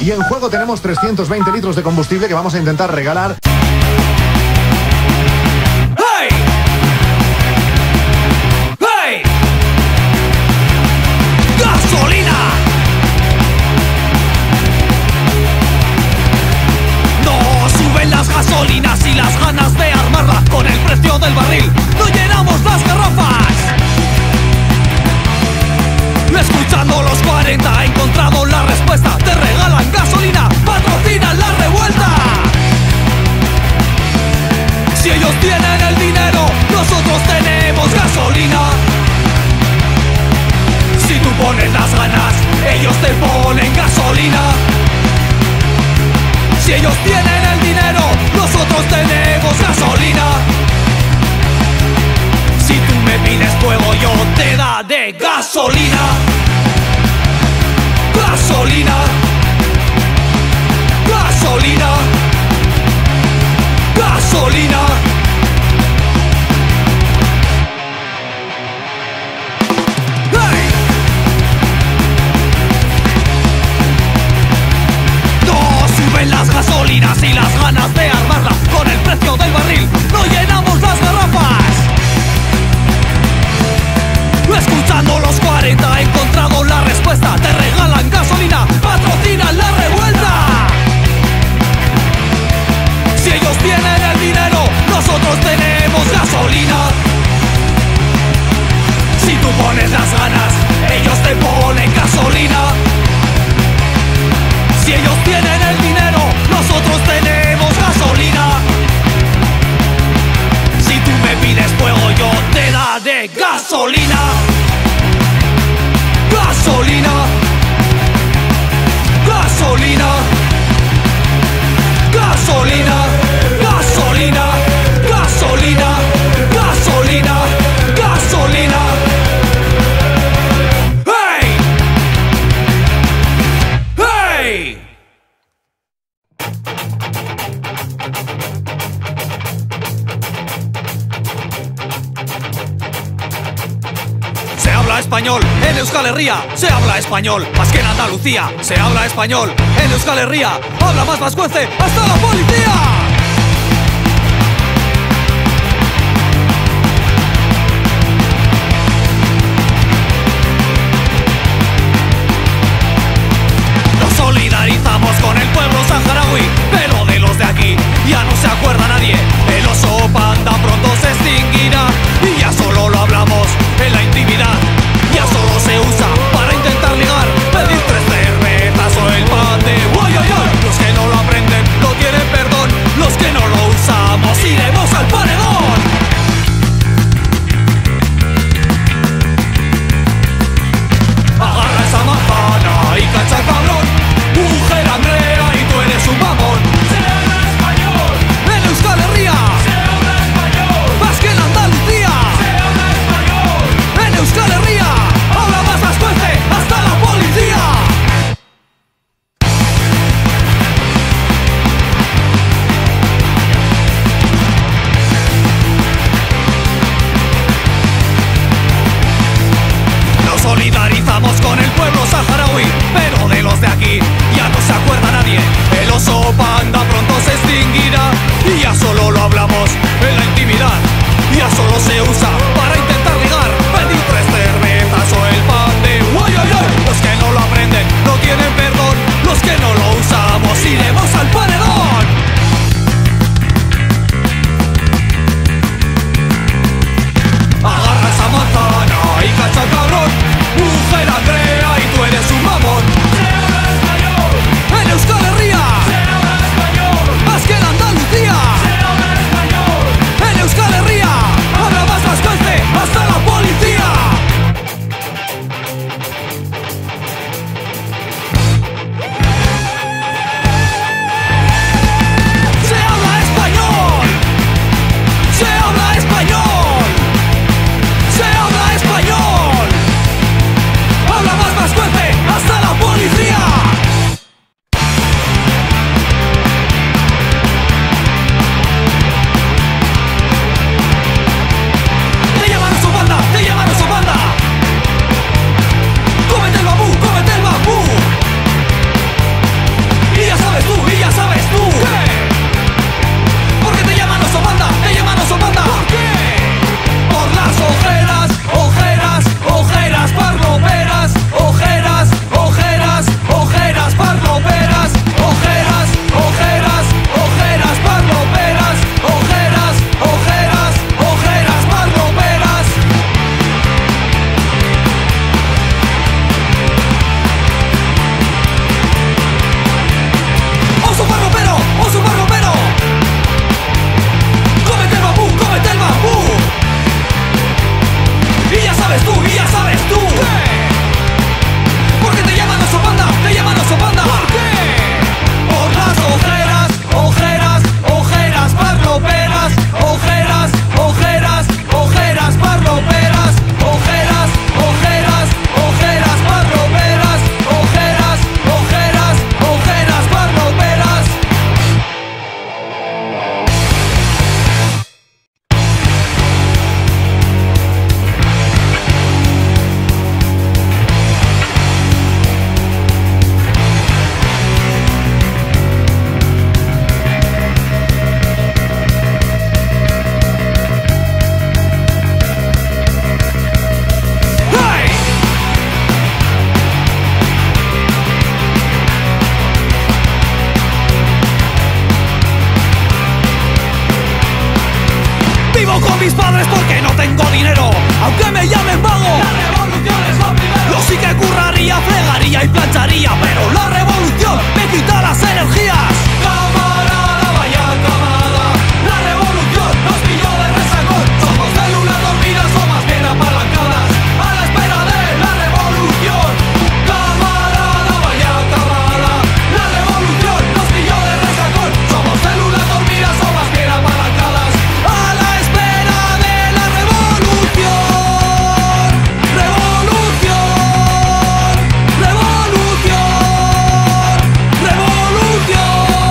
Y en juego tenemos 320 litros de combustible que vamos a intentar regalar. ¡Hey! ¡Hey! ¡Gasolina! No suben las gasolinas y las ganas de armarla. Con el precio del barril no llenamos las garrafas. Escuchando los 40 he encontrado la respuesta. Te regalan gasolina, patrocinan la revuelta. Si ellos tienen el dinero, nosotros tenemos gasolina. Si tú pones las ganas, ellos te ponen gasolina. Si ellos tienen el dinero, nosotros tenemos gasolina. Si tú me pides fuego, yo te daré gasolina. Gasolina. Gasolina. Gasolina. ¡Hey! No suben las gasolinas y las ganas de armarla. Con el precio del barril no llenamos las garrafas. Escuchando los 40 he encontrado la respuesta. Te regalan gasolina, patrocinan la revuelta. Si ellos tienen el dinero, nosotros tenemos gasolina. Si tú pones las ganas, ellos te ponen gasolina. Si ellos tienen el dinero, nosotros tenemos gasolina. Si tú me pides fuego, yo te daré gasolina. Gasolina. Gasolina. Gasolina. Gasolina. Gasolina. Gasolina. Gasolina. ¡Hey! ¡Hey! Se habla español en Euskal Herria, se habla español más que en Andalucía. Se habla español en Euskal Herria, habla más vascuence hasta la policía. Nos solidarizamos con el pueblo saharaui, pero de los de aquí ya no se acuerda nadie. El oso panda pronto se extinguirá y ya solo lo hablamos en la intimidad. Ya solo se usa para intentar ligar, pedir 3 cervezas o el pan de uy, uy, uy. Los que no lo aprenden no tienen perdón, los que no lo usamos iremos al paredón. Agarra esa manzana y cacha al cabrón. Mujer Andrea y tú eres un mamón. Se habla español en Euskal Herria. Se habla español más que en Andalucía. Se habla español en Euskal Herria. Habla más vascuence hasta la policía. Nos solidarizamos con el pueblo saharaui, pero de los de aquí ya no se acuerda nadie. El oso panda pronto se extinguirá y ya solo lo hablamos en la intimidad. Ya solo se usa para intentar ligar, pedir 3 cervezas o el pan de uy, uy, uy. Los que no lo aprenden no tienen perdón, los que no lo usamos iremos al paredón. Agarra esa manzana y cacha al cabrón. Mujer Andrea y tú eres un mamón. Se habla español en Euskal Herria. Se habla español más que en Andalucía. Se habla español en Euskal Herria. Habla más vascuence con mis padres porque no tengo dinero, aunque me llamen vago. La revolución es lo primero. Yo sí que curraría, fregaría y plancharía, pero la revolución me quita las energías. Camarada, vaya camada, la revolución nos pilló de resacón. Somos células dormidas o más bien apalancadas, a la espera de la revolución. Camarada, vaya camada, la revolución nos pilló de resacón. Somos células dormidas o más bien apalancadas, a la espera de la revolución. Revolución, revolución, revolución.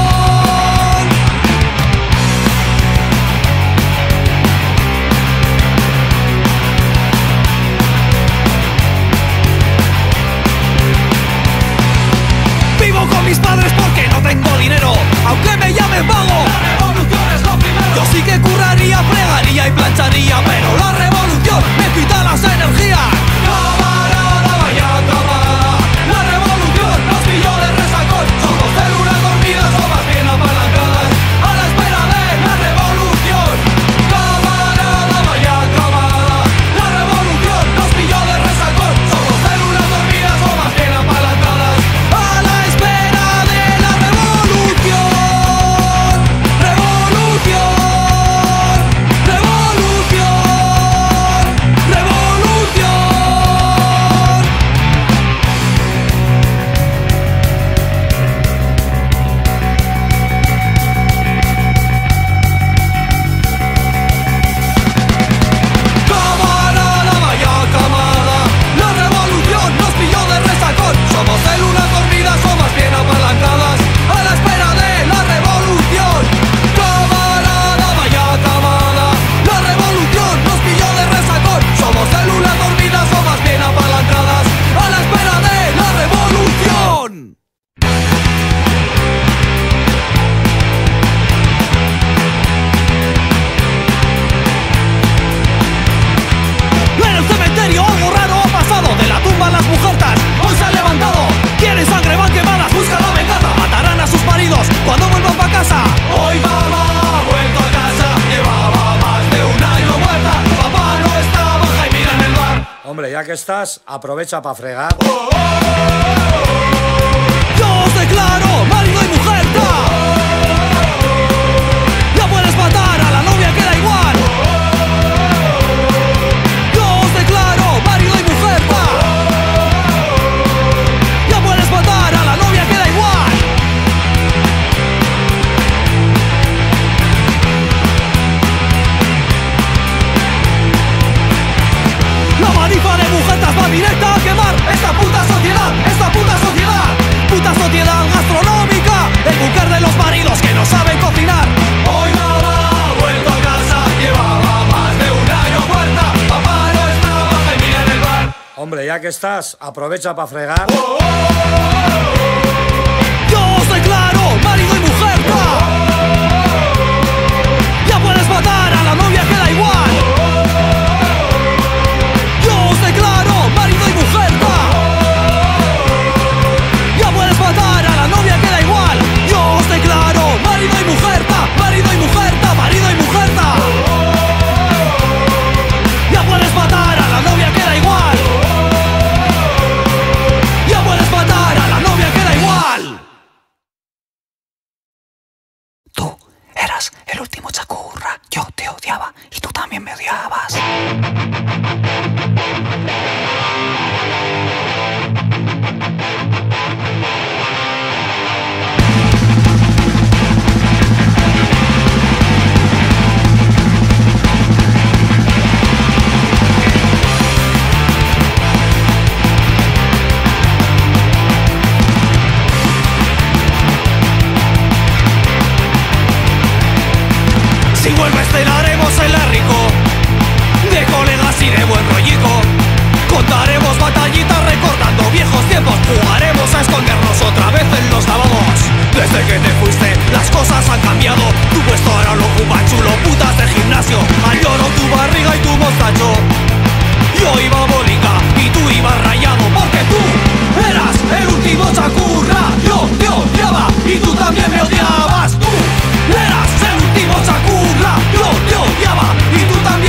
Vivo con mis padres porque no tengo dinero, aunque me llamen vago. La revolución es lo primero. Yo sí que curraría, fregaría y plancharía, pero la revolución me quita las energías. Camarada, vaya camada, la revolución nos pilló de resacón. Somos células dormidas o más bien apalancadas, a la espera de la revolución. Camarada, vaya camada, la revolución nos pilló de resacón. Somos células dormidas o más bien apalancadas, a la espera de la revolución. Revolución, revolución, revolución. Camarada, vaya camada, la revolución nos pilló de resacón. Somos células dormidas o más bien apalancadas, a la espera de la revolución. Camarada, vaya camada, la revolución nos pilló de resacón. Somos células dormidas o más bien apalancadas, a la espera de la revolución. En el cementerio algo raro ha pasado, de la tumba las mujertas hoy se han levantado. Quieren sangre, van quemadas, buscan la venganza, matarán a sus maridos cuando vuelvan pa' casa. Hoy mamá ha vuelto a casa, llevaba más de un año muerta. Papá no estaba, Jaimira en el bar. Hombre, ya que estás, aprovecha para fregar. Yo os declaro marido y mujerta. Ya puedes matar a la novia, queda igual. Yo os declaro marido y mujerta. Ya puedes matar a la novia, queda igual. La manifa de mujertas va directa a quemar esta puta sociedad, esta puta sociedad. Puta sociedad gastronómica, el búnker de los maridos que no saben cocinar. Hoy mamá ha vuelto a casa, llevaba más de un año muerta. Papá no estaba, Jaimira en el bar. Hombre, ya que estás, aprovecha para fregar. Yo os declaro marido y mujerta. Ya puedes matar a la novia, queda igual. Yo os declaro marido y mujerta. Ya puedes matar a la novia, queda igual. Yo os declaro marido y mujerta, marido y mujerta, marido y mujerta. Ya puedes matar a la novia, queda igual. Ya puedes matar a la novia, queda igual. Tú eras el último chacurra. Yo te odiaba y tú también me odiabas. Si vuelves cenaremos en la rico, de colegas y de buen rollico. Contaremos batallitas recordando viejos tiempos. Jugaremos a escondernos otra vez en los lavabos. Desde que te fuiste las cosas han cambiado. Tu puesto ahora lo ocupa chulo, putas del gimnasio. Añoro tu barriga y tu mostacho. Yo iba bolica y tú ibas rayado, porque tú eras el último chacurra. Yo te odiaba y tú también me odiabas. Tú eras el último chacurra. Yo te odiaba y tú también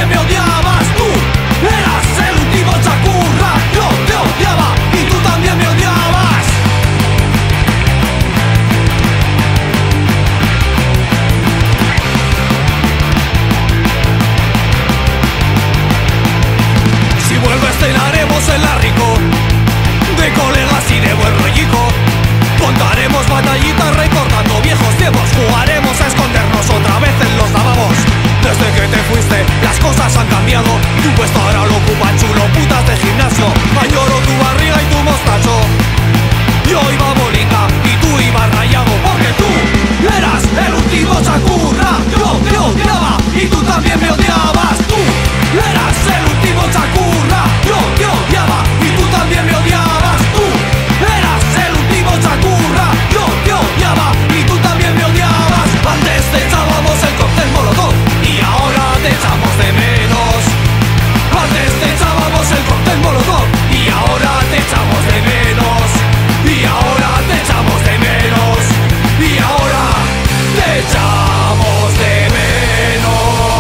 rico, de colegas y de buen rollico. Contaremos batallitas recordando viejos tiempos. Jugaremos a escondernos otra vez en los lavabos. Desde que te fuiste las cosas han cambiado. Tu puesto ahora lo ocupan chulo putas de gimnasio. Añoro tu barriga y tu mostacho. Yo iba bolinga y tú ibas rayado. Porque tú eras el último chacurra. Yo te odiaba y tú también me odiabas. Tú eras el último chacurra. Yo te odiaba y tú también me odiabas. Tú eras el último chacurra. Yo te odiaba y tú también me odiabas. Antes te echábamos el cóctel molotov y ahora te echamos de menos. Antes te echábamos el cóctel molotov y ahora te echamos de menos. Y ahora te echamos de menos. Y ahora te echamos de menos.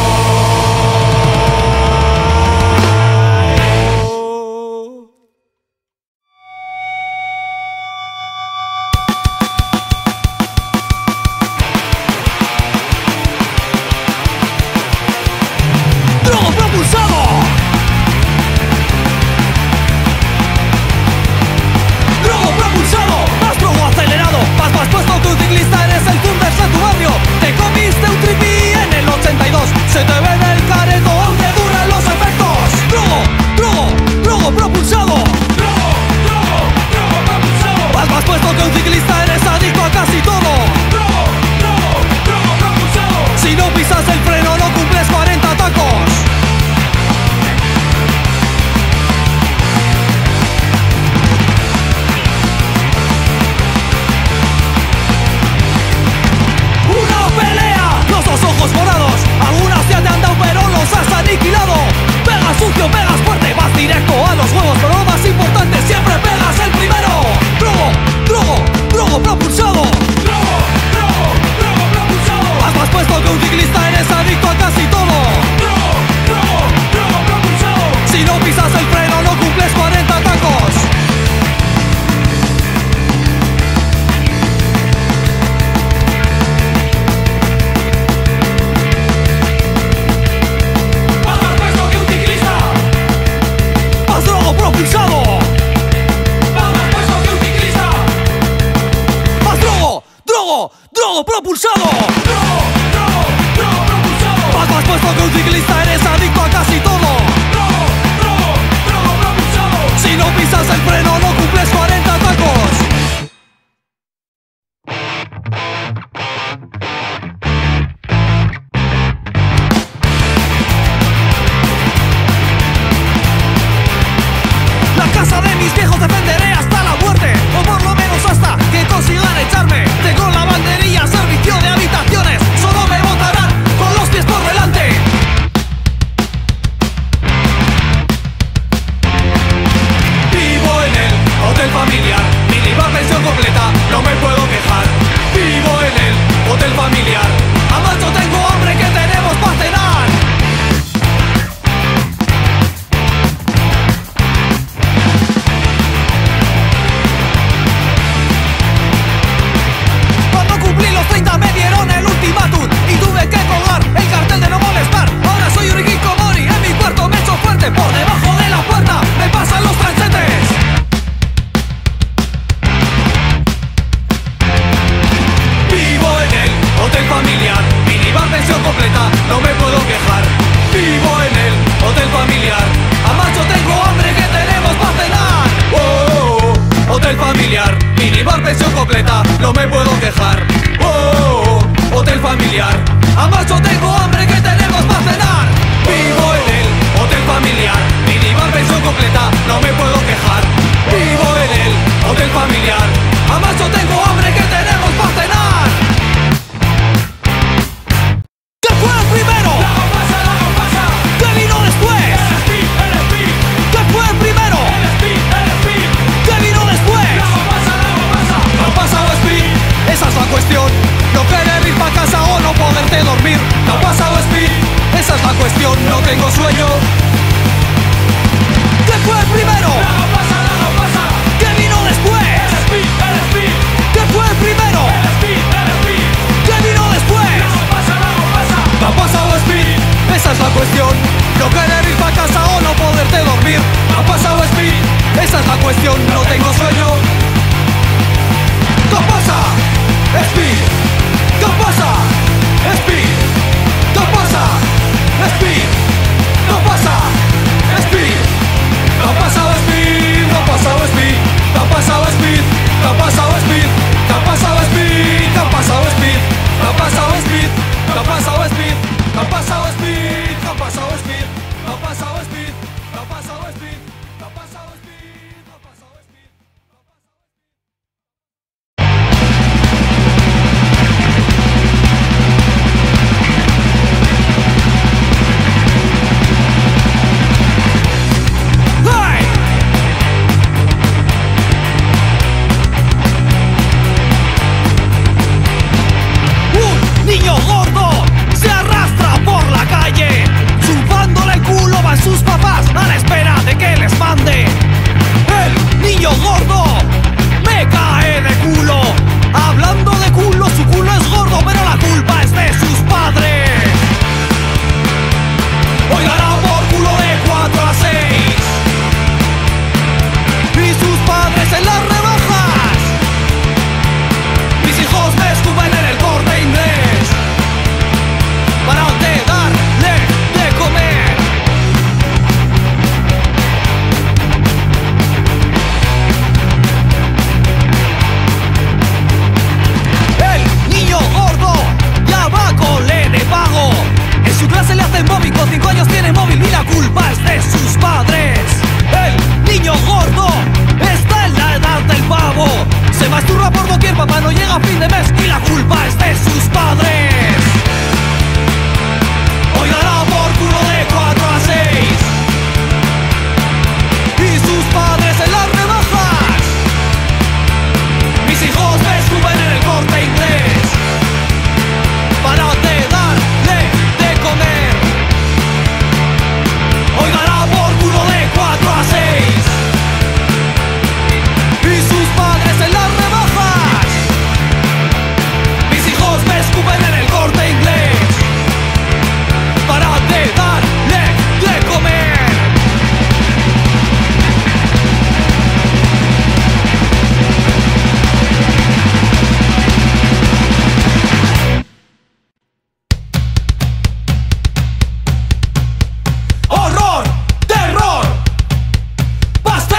¡Drogo propulsado! ¡Drogo propulsado! ¡Más drogo acelerado! Más puesto que un ciclista eres el Thunders de tu barrio. Te comiste un tripi en el 82. Se te ve en el careto aunque duran los efectos. ¡Drogo propulsado! ¡Drogo propulsado! Más puesto que un ciclista eres adicto a casi todo. ¡Drogo propulsado! Si no pisas el freno no cumples 40 tacos. Ojos morados, algunas ya te han dado pero los has aniquilado. Pegas sucio, pegas fuerte, vas directo a los huevos. Pero lo más importante, siempre pegas el primero. Drogo propulsado. Drogo propulsado. Más puesto que un ciclista eres adicto a casi todo. Drogo propulsado. Si no pisas el freno no cumples 40 tacos. Propulsado. Más puesto que un ciclista. Más drogo propulsado. Drogo propulsado. Más puesto que un ciclista eres adicto a casi todo. Drogo propulsado. Si no pisas el freno no cumples 40 tacos. Mis viejos defenderé hasta la muerte, o por lo menos hasta que consigan echarme. Tengo la banderilla, servicio de habitaciones. Solo me votarán con los pies por delante. Vivo en el hotel familiar, minibar pensión completa, no me puedo quejar. Vivo en el hotel familiar, a macho tengo hambre que tenemos para cenar. Los 30 me dieron el ultimátum y tuve que colgar el cartel de no molestar. Ahora soy un hikikomori, en mi cuarto me echo fuerte. Por debajo de la puerta me pasan los transetes. Vivo en el hotel familiar, minibar pensión completa, no me puedo quejar. Vivo en el hotel familiar, a macho tengo hambre que tenemos para cenar. Hotel familiar, minibar pensión completa, no me puedo quejar. Hotel familiar, a macho tengo hambre que tenemos para cenar. Vivo en el hotel familiar, minibar pensión completa, no me puedo quejar. Vivo en el hotel familiar, a macho tengo hambre que tenemos para cenar. ¿Qué fue el primero? Lago pasa. ¿Qué vino después? El speed. ¿Qué fue el primero? El speed. ¿Qué vino después? Lago pasa. No pasa o speed, esa es la cuestión.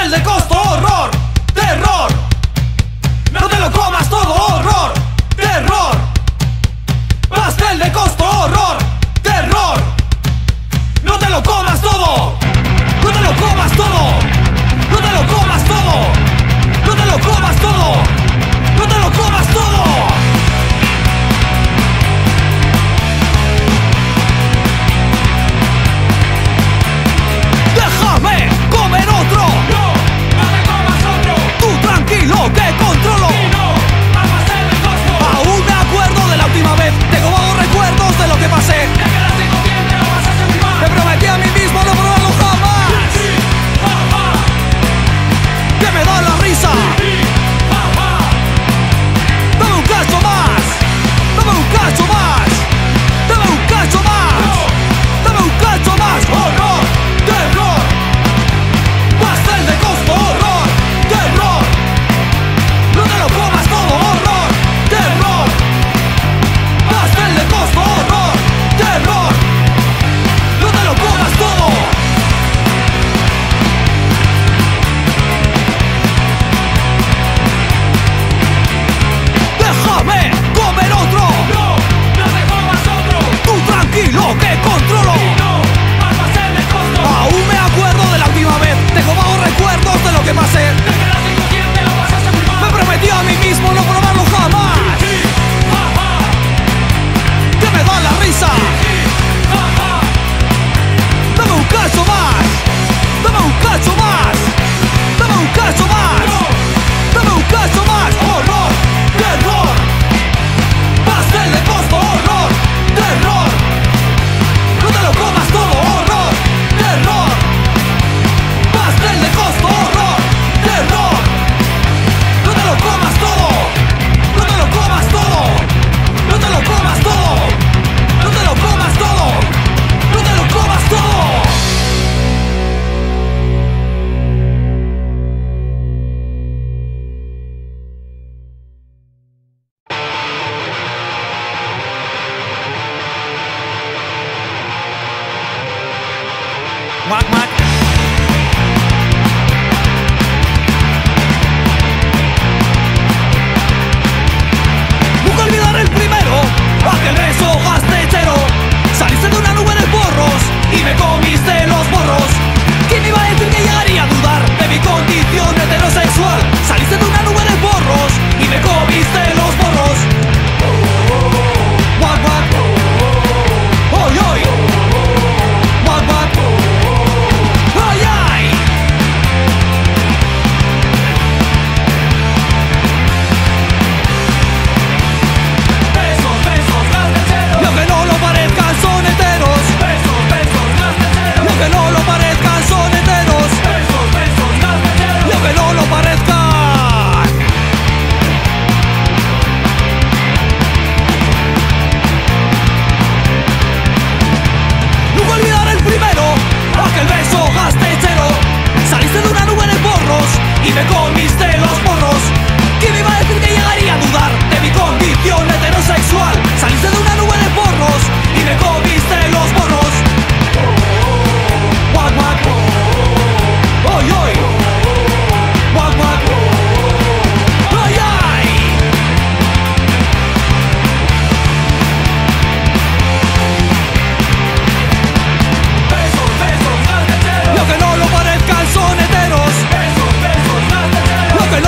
Pastel de costo, horror, terror. No te lo comas todo, horror, terror. Pastel de costo, horror, terror. No te lo comas todo. No te lo comas todo. No te lo comas todo. No te lo comas todo. No te lo comas todo. Déjame comer otro. No, no te comas otro. Tú tranquilo que controlo. Y no, al pastel de costo. Aún me acuerdo de la última vez. Tengo vagos recuerdos de lo que pasé. Te quedaste inconsciente, lo pasaste muy mal. Me prometí a mí mismo no probarlo jamás. Sí, jamás. Que me da la risa. Sí, jamás. Dame un cacho más. Dame un cacho más. Dame un cacho más. No. Dame un cacho más. Horror, terror. Pastel de costo, horror, terror. No te lo comas todo, horror, terror. Pastel de costo, horror, terror. No te lo comas todo. Déjame comer otro. No, no te comas otro. Tú tranquilo que controlo. Y no, al pastel de costo. Aún me acuerdo de la última vez. Tengo vagos recuerdos de lo que pasé. Te quedaste inconsciente, lo pasaste muy mal. Me prometí a mí mismo no probarlo jamás. Sí, jaja. Que me da la risa. Sí, jaja. Dame un cacho más. Dame un cacho más. Dame un cacho más. No. Dame un cacho más. Horror, terror. Pastel de costo, horror, terror. No te lo comas todo, horror, terror. Pastel de costo, horror, terror. No te lo comas todo. No te lo comas todo. No te lo comas todo. No te lo comas todo. No te lo comas todo. Mac, Mac. Nunca olvidar el primero, aquel beso gastechero. Saliste de una nube de porros y me comiste los morros. ¿Quién iba a decir que llegaría a dudar de mi condición heterosexual? Saliste de una nube de porros y me comiste los morros. Guac, guac. Oy, oy. Guac, guac. Ay, ay. Besos, besos, gasteceros. Y aunque no lo parezcan, son enteros. Besos, besos, gasteceros. Y aunque no lo parezcan, son enteros. Besos, besos, gasteceros. Y aunque no lo parezcan. Nunca olvidar el primero, aquel beso gastechero. Saliste de una nube de porros y me comiste los morros. ¿Quién me iba a decir que llegaría a dudar de mi condición heterosexual? Saliste de una nube de porros y me comiste los morros. Guac, guac. Oy, oy. Guac, guac. Ay, ay. Besos, besos, gasteceros. Y aunque no lo parezcan, son heteros. Besos, besos, gasteceros. Y aunque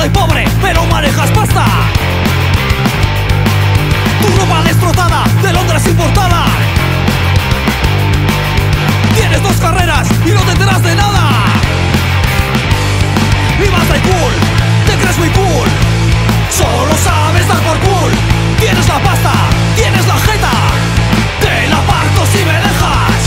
gordo y pobre, pero manejas pasta. Tu ropa destrozada, de Londres importada. Tienes 2 carreras y no te enteras de nada. Y vas de cool, te crees muy cool. Solo sabes dar por cool. Tienes la pasta, tienes la jeta. Te la parto si me dejas.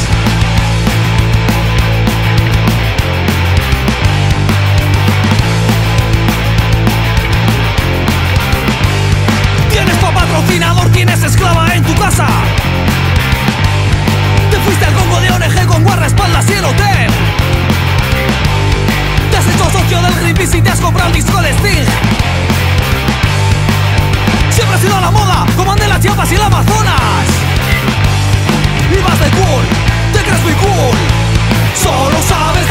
Tienes pa' patrocinador, tienes esclava en tu casa. Te fuiste al Congo de ONG con guardaespaldas y el hotel. Te has hecho socio del Greenpeace y te has comprado el disco de Sting. Siempre has sido a la moda, como Mandela, Chiapas y el Amazonas. Y vas de cool, te crees muy cool. Solo sabes